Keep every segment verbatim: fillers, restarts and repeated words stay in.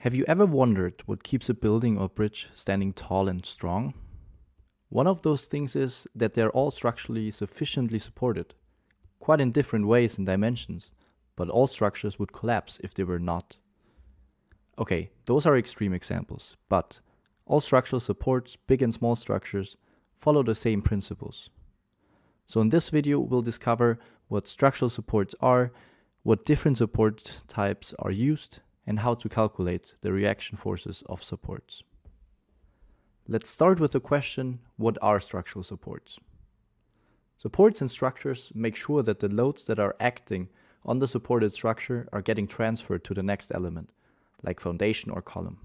Have you ever wondered what keeps a building or bridge standing tall and strong? One of those things is that they're all structurally sufficiently supported, quite in different ways and dimensions, but all structures would collapse if they were not. Okay, those are extreme examples, but all structural supports, big and small structures, follow the same principles. So in this video, we'll discover what structural supports are, what different support types are used, and how to calculate the reaction forces of supports. Let's start with the question, what are structural supports? Supports and structures make sure that the loads that are acting on the supported structure are getting transferred to the next element, like foundation or column.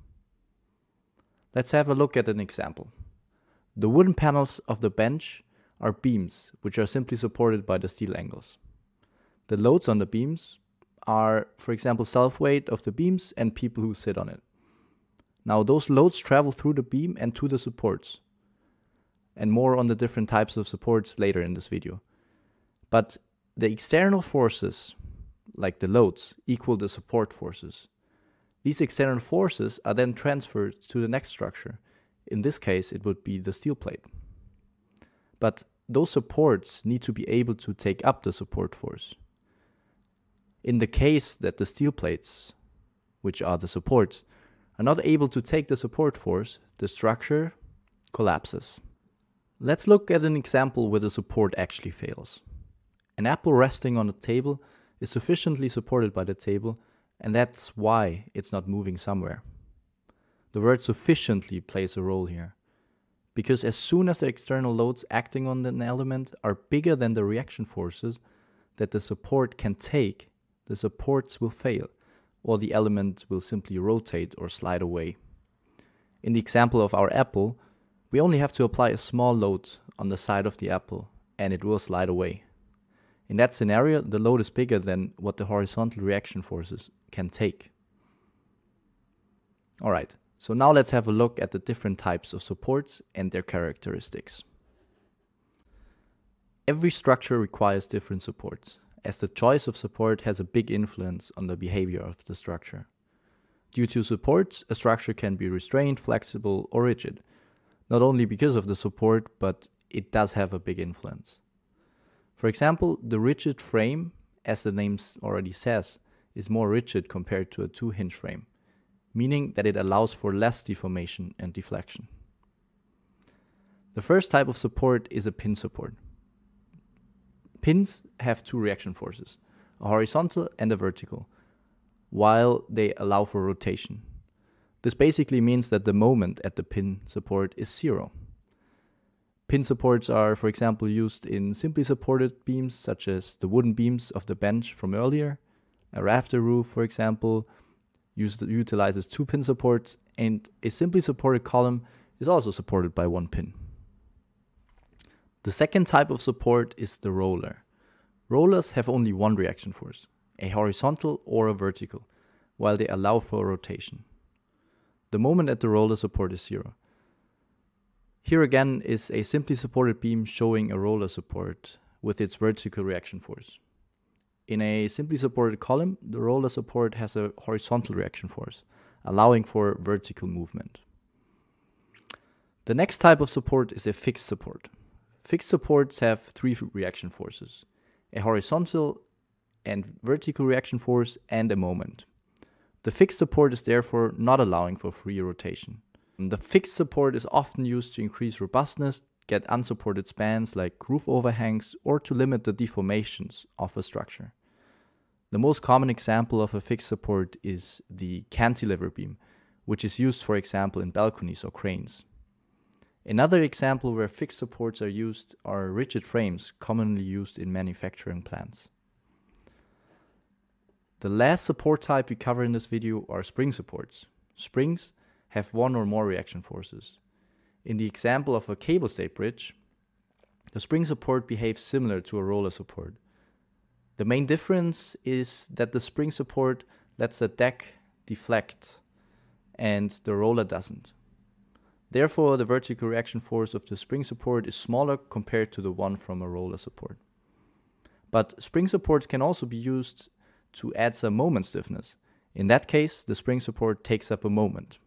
Let's have a look at an example. The wooden panels of the bench are beams, which are simply supported by the steel angles. The loads on the beams are, for example, self-weight of the beams and people who sit on it. Now those loads travel through the beam and to the supports, and more on the different types of supports later in this video. But the external forces, like the loads, equal the support forces. These external forces are then transferred to the next structure. In this case, it would be the steel plate. But those supports need to be able to take up the support force. In the case that the steel plates, which are the supports, are not able to take the support force, the structure collapses. Let's look at an example where the support actually fails. An apple resting on a table is sufficiently supported by the table, and that's why it's not moving somewhere. The word sufficiently plays a role here, because as soon as the external loads acting on an element are bigger than the reaction forces that the support can take, the supports will fail, or the element will simply rotate or slide away. In the example of our apple, we only have to apply a small load on the side of the apple, and it will slide away. In that scenario, the load is bigger than what the horizontal reaction forces can take. Alright, so now let's have a look at the different types of supports and their characteristics. Every structure requires different supports, as the choice of support has a big influence on the behavior of the structure. Due to supports, a structure can be restrained, flexible, or rigid, not only because of the support, but it does have a big influence. For example, the rigid frame, as the name already says, is more rigid compared to a two-hinge frame, meaning that it allows for less deformation and deflection. The first type of support is a pin support. Pins have two reaction forces, a horizontal and a vertical, while they allow for rotation. This basically means that the moment at the pin support is zero. Pin supports are, for example, used in simply supported beams, such as the wooden beams of the bench from earlier. A rafter roof, for example, used, utilizes two pin supports, and a simply supported column is also supported by one pin. The second type of support is the roller. Rollers have only one reaction force, a horizontal or a vertical, while they allow for rotation. The moment at the roller support is zero. Here again is a simply supported beam showing a roller support with its vertical reaction force. In a simply supported column, the roller support has a horizontal reaction force, allowing for vertical movement. The next type of support is a fixed support. Fixed supports have three reaction forces, a horizontal and vertical reaction force and a moment. The fixed support is therefore not allowing for free rotation. The fixed support is often used to increase robustness, get unsupported spans like roof overhangs, or to limit the deformations of a structure. The most common example of a fixed support is the cantilever beam, which is used, for example, in balconies or cranes. Another example where fixed supports are used are rigid frames, commonly used in manufacturing plants. The last support type we cover in this video are spring supports. Springs have one or more reaction forces. In the example of a cable stay bridge, the spring support behaves similar to a roller support. The main difference is that the spring support lets the deck deflect and the roller doesn't. Therefore, the vertical reaction force of the spring support is smaller compared to the one from a roller support. But spring supports can also be used to add some moment stiffness. In that case, the spring support takes up a moment.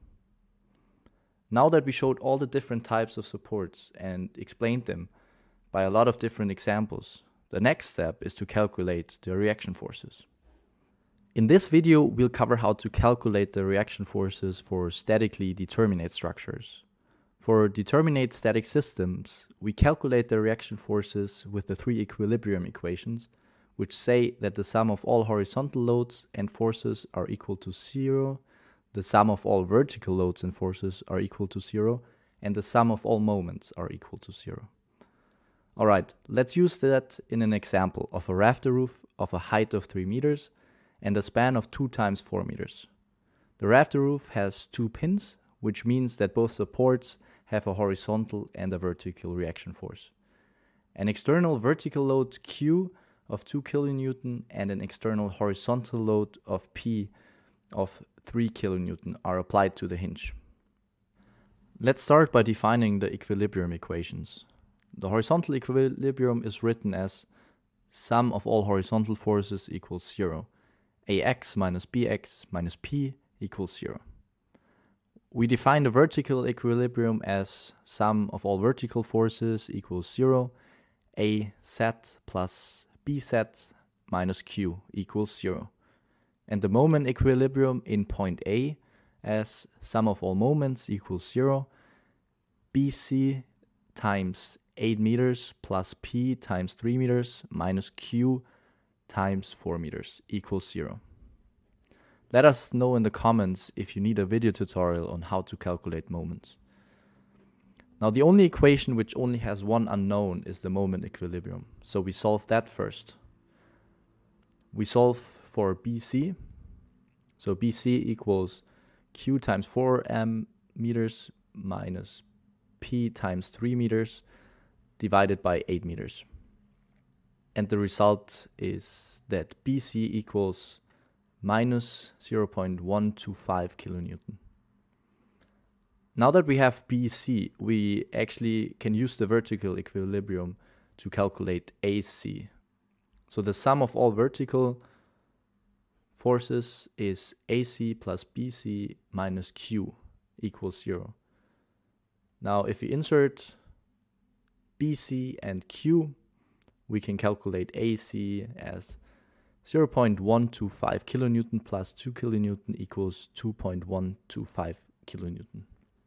Now that we showed all the different types of supports and explained them by a lot of different examples, the next step is to calculate the reaction forces. In this video, we'll cover how to calculate the reaction forces for statically determinate structures. For determinate static systems, we calculate the reaction forces with the three equilibrium equations, which say that the sum of all horizontal loads and forces are equal to zero, the sum of all vertical loads and forces are equal to zero, and the sum of all moments are equal to zero. Alright, let's use that in an example of a rafter roof of a height of three meters and a span of two times four meters. The rafter roof has two pins, which means that both supports have a horizontal and a vertical reaction force. An external vertical load Q of two kilonewton and an external horizontal load of P of three kilonewton are applied to the hinge. Let's start by defining the equilibrium equations. The horizontal equilibrium is written as sum of all horizontal forces equals zero. Ax minus bx minus p equals zero. We define the vertical equilibrium as sum of all vertical forces equals zero. A z plus b z minus q equals zero. And the moment equilibrium in point A as sum of all moments equals zero. Bc times eight meters plus p times three meters minus q times four meters equals zero. Let us know in the comments if you need a video tutorial on how to calculate moments. Now the only equation which only has one unknown is the moment equilibrium, so we solve that first. We solve for Bc, so Bc equals q times four m meters minus p times three meters divided by eight meters. And the result is that Bc equals minus zero point one two five kilonewton. Now that we have Bc, we actually can use the vertical equilibrium to calculate Ac. So the sum of all vertical forces is Ac plus Bc minus q equals zero. Now if we insert Bc and q, we can calculate Ac as zero point one two five kilonewton plus two kilonewton equals two point one two five kilonewton.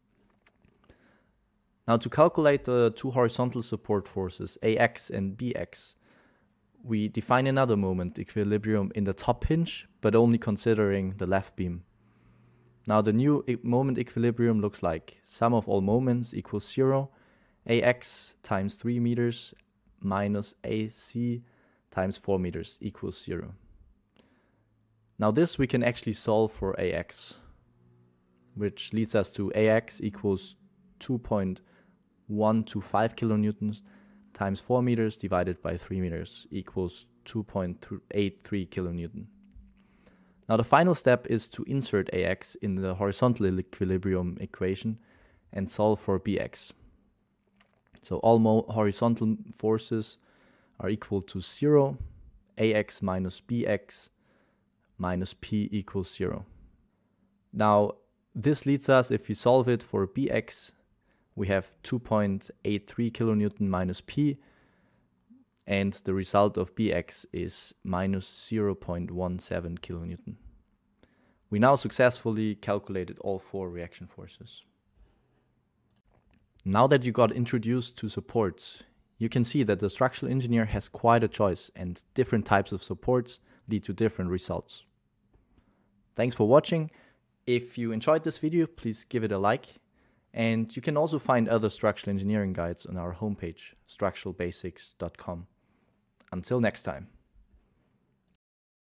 Now to calculate the two horizontal support forces, Ax and Bx, we define another moment equilibrium in the top hinge, but only considering the left beam. Now the new e- moment equilibrium looks like sum of all moments equals zero, Ax times three meters minus Ac times four meters equals zero. Now this we can actually solve for Ax, which leads us to Ax equals two point one two five kilonewtons times four meters divided by three meters equals two point eight three kilonewton. Now the final step is to insert Ax in the horizontal equilibrium equation and solve for Bx. So all mo- horizontal forces are equal to zero, Ax minus Bx minus p equals zero. Now this leads us, if we solve it for Bx, we have two point eight three kilonewton minus p, and the result of Bx is minus zero point one seven kilonewton. We now successfully calculated all four reaction forces. Now that you got introduced to supports, you can see that the structural engineer has quite a choice, and different types of supports lead to different results. Thanks for watching. If you enjoyed this video, please give it a like. And you can also find other structural engineering guides on our homepage, structural basics dot com. Until next time.